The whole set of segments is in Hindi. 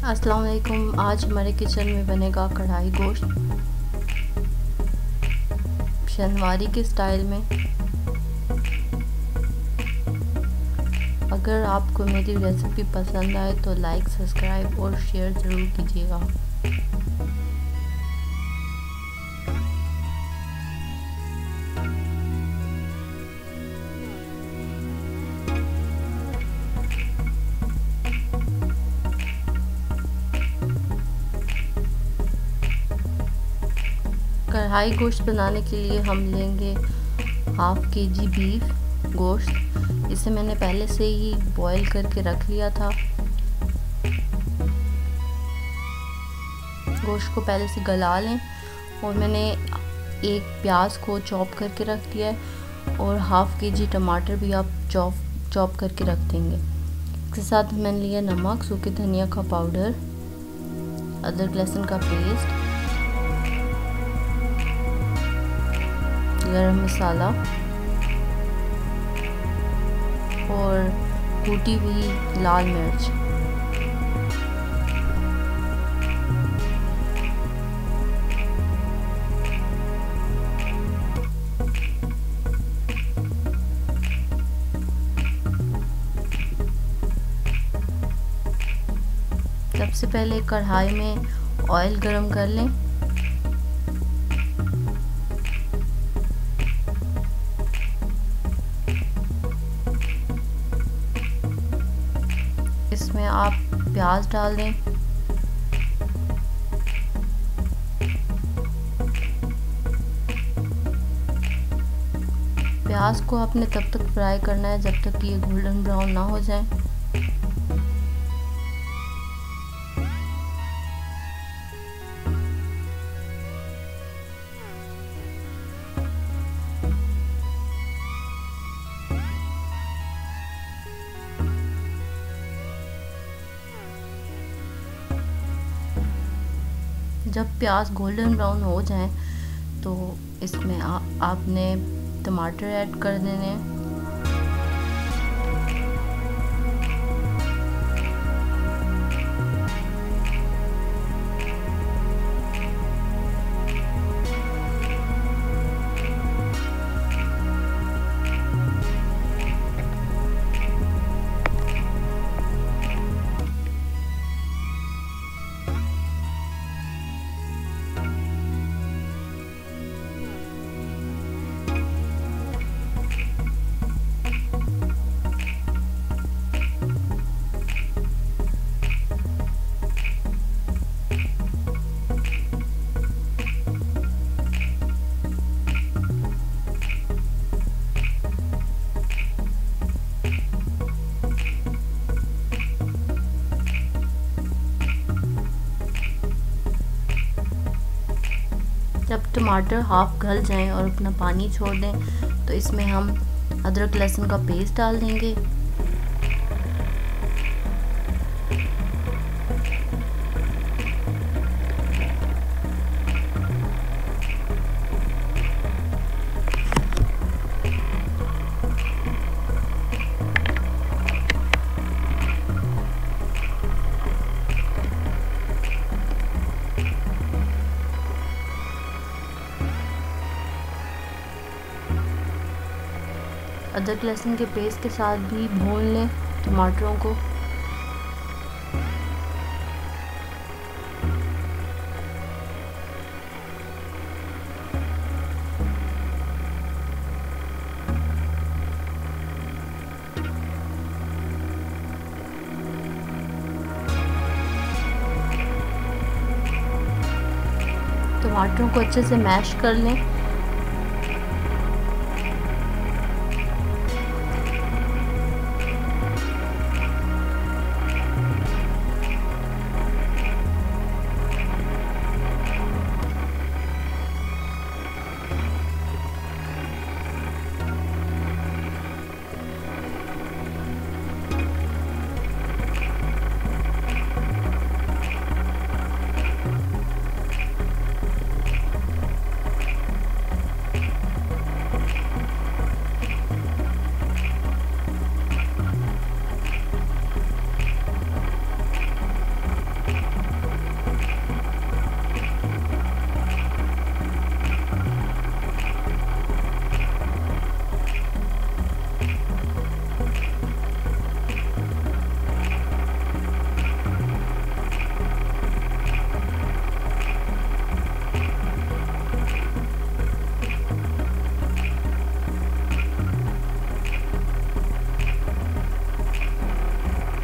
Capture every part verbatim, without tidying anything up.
अस्सलाम वालेकुम। आज हमारे किचन में बनेगा कढ़ाई गोश्त शनवारी के स्टाइल में। अगर आपको मेरी रेसिपी पसंद आए तो लाइक, सब्सक्राइब और शेयर ज़रूर कीजिएगा। कढ़ाई गोश्त बनाने के लिए हम लेंगे हाफ के जी बीफ गोश्त। इसे मैंने पहले से ही बॉईल करके रख लिया था। गोश्त को पहले से गला लें और मैंने एक प्याज को चॉप करके रख दिया है और हाफ के जी टमाटर भी आप चॉप चॉप करके रख देंगे। इसके साथ मैंने लिया नमक, सूखे धनिया का पाउडर, अदरक लहसुन का पेस्ट, गरम मसाला और कूटी हुई लाल मिर्च। सबसे पहले कढ़ाई में ऑयल गरम कर लें। इसमें आप प्याज डाल दें। प्याज को आपने तब तक फ्राई करना है जब तक कि ये गोल्डन ब्राउन ना हो जाए। जब प्याज गोल्डन ब्राउन हो जाए तो इसमें आ, आपने टमाटर ऐड कर देने हैं। जब टमाटर हाफ गल जाएं और अपना पानी छोड़ दें तो इसमें हम अदरक लहसुन का पेस्ट डाल देंगे। अदरक लहसुन के पेस्ट के साथ भी भून लें टमाटरों को। टमाटरों को अच्छे से मैश कर लें।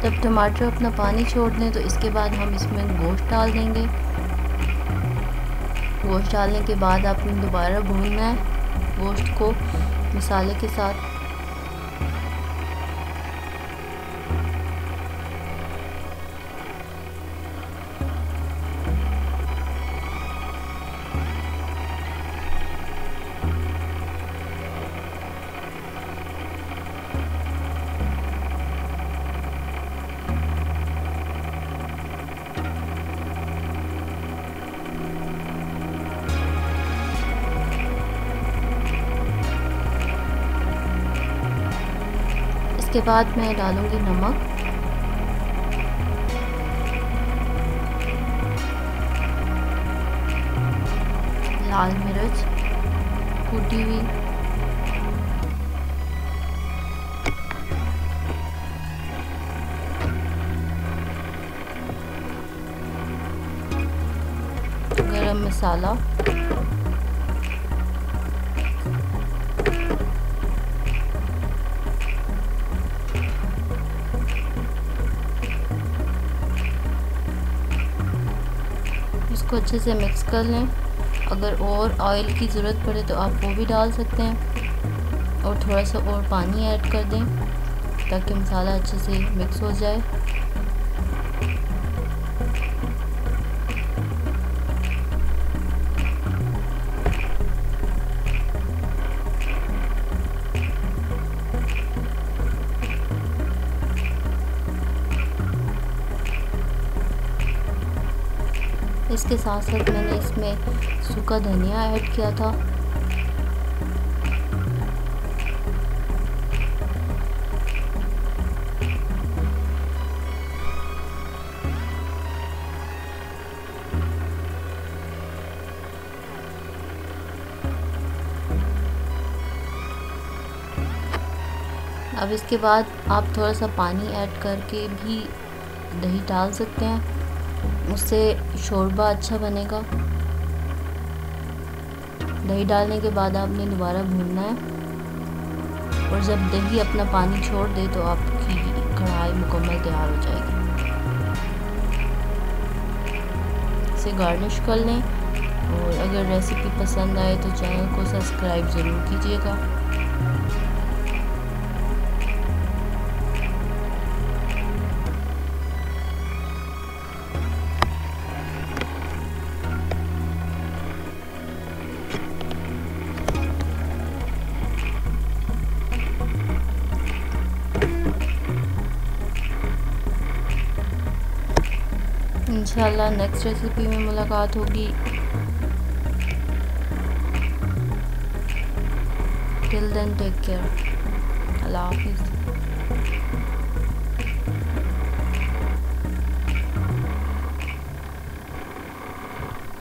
जब टमाटर अपना पानी छोड़ दें तो इसके बाद हम इसमें गोश्त डाल देंगे। गोश्त डालने के बाद आपने दोबारा भूनना है गोश्त को मसाले के साथ। इसके बाद मैं डालूंगी नमक, लाल मिर्च कूटी हुई, गरम मसाला, इसको अच्छे से मिक्स कर लें। अगर और ऑयल की ज़रूरत पड़े तो आप वो भी डाल सकते हैं और थोड़ा सा और पानी ऐड कर दें ताकि मसाला अच्छे से मिक्स हो जाए। इसके साथ साथ मैंने इसमें सूखा धनिया ऐड किया था। अब इसके बाद आप थोड़ा सा पानी ऐड करके भी दही डाल सकते हैं, उससे शोरबा अच्छा बनेगा। दही डालने के बाद आपने दोबारा भूनना है और जब दही अपना पानी छोड़ दे तो आपकी कढ़ाई मुकम्मल तैयार हो जाएगी। इसे गार्निश कर लें और अगर रेसिपी पसंद आए तो चैनल को सब्सक्राइब ज़रूर कीजिएगा। इंशाल्लाह नेक्स्ट रेसिपी में मुलाकात होगी। Till then take care. अल्लाह हाफिज़।